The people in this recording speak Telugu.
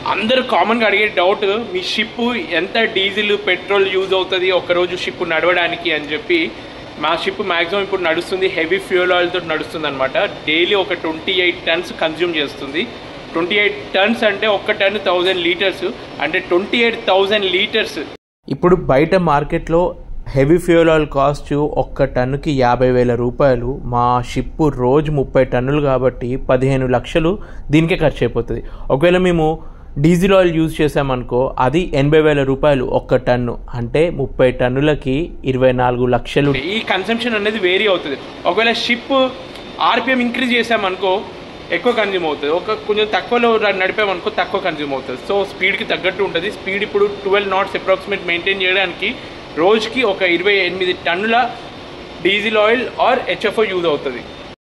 అందరూ కామన్గా అడిగే డౌట్, మీ షిప్ ఎంత డీజిల్ పెట్రోల్ యూజ్ అవుతుంది ఒకరోజు షిప్ నడవడానికి అని చెప్పి. మా షిప్ మ్యాక్సిమం ఇప్పుడు నడుస్తుంది హెవీ ఫ్యూయల్ ఆయిల్తో నడుస్తుంది అనమాట. డైలీ ఒక 28 టన్స్ కన్జ్యూమ్ చేస్తుంది. 28 టన్స్ అంటే ఒక్క టన్ 1000 లీటర్స్, అంటే 28,000 లీటర్స్. ఇప్పుడు బయట మార్కెట్లో హెవీ ఫ్యూయల్ ఆయిల్ కాస్ట్ ఒక్క టన్నుకి 50,000 రూపాయలు. మా షిప్ రోజు 30 టన్నులు కాబట్టి 15 లక్షలు దీనికే ఖర్చు అయిపోతుంది. ఒకవేళ మేము డీజిల్ ఆయిల్ యూజ్ చేసామనుకో అది 80,000 రూపాయలు ఒక్క టన్ను, అంటే 30 టన్నులకి 24 లక్షలు. ఈ కన్సంప్షన్ అనేది వేరీ అవుతుంది. ఒకవేళ షిప్ ఆర్పిఎం ఇంక్రీజ్ చేసామనుకో ఎక్కువ కన్జ్యూమ్ అవుతుంది, కొంచెం తక్కువలో నడిపామనుకో తక్కువ కన్జ్యూమ్ అవుతుంది. సో స్పీడ్కి తగ్గట్టు ఉంటుంది. స్పీడ్ ఇప్పుడు 12 knots అప్రాక్సిమేట్ మెయింటైన్ చేయడానికి రోజుకి ఒక 28 టన్నుల diesel oil or HFO use అవుతుంది.